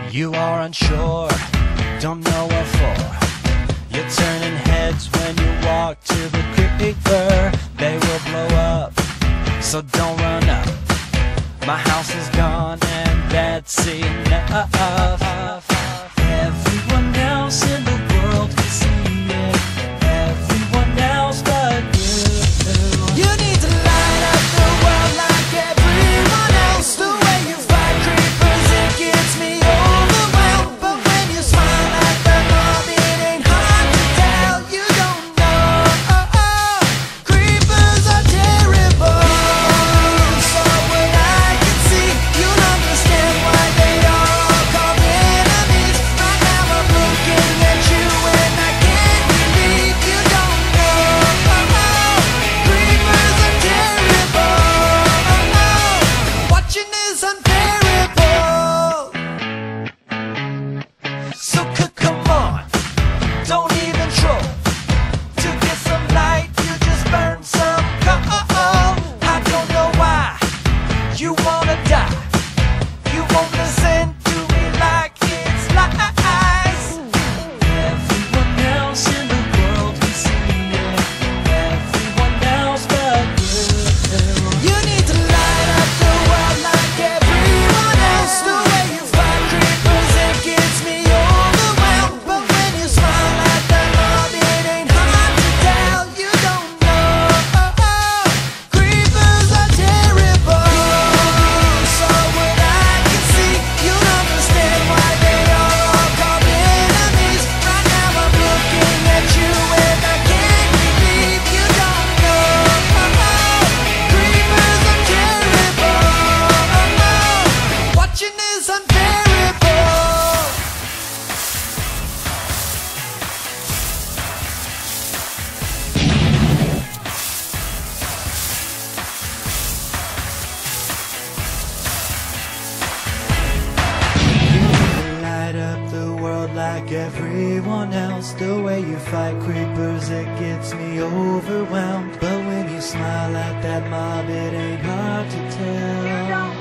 You are unsure, don't know what for. You're turning heads when you walk to the creeper. They will blow up, so don't run up. My house is gone and that's enough. Everyone else in the world can see it, everyone else but you. You need to light up the world like everyone else. The way you fight creepers, it gets me overwhelmed. But when you smile at the mob, it ain't hard to tell. You don't know, creepers are terrible. So when I can see, you'll understand why they are all called enemies. Right now I'm looking at you and I can't believe you don't know, creepers are terrible. Watching is unbearable. So come on, don't even troll. To get some light, you just burn some coal. I don't know why you wanna die. You won't listen to me like it's lies. Everyone else in the world can see it, everyone else but you. You need to light up the world like everyone else. The way you fight creepers, it gets me overwhelmed. But when you smile at the mob, it ain't hard to tell. You don't know, creepers are terrible. So when I can see, you'll understand why they are all called enemies. Right now I'm looking at you and I can't believe you don't know, creepers are terrible. Watching is unbearable. Light up the world like everyone else. The way you fight creepers, it gets me overwhelmed. But when you smile at that mob, it ain't hard to tell.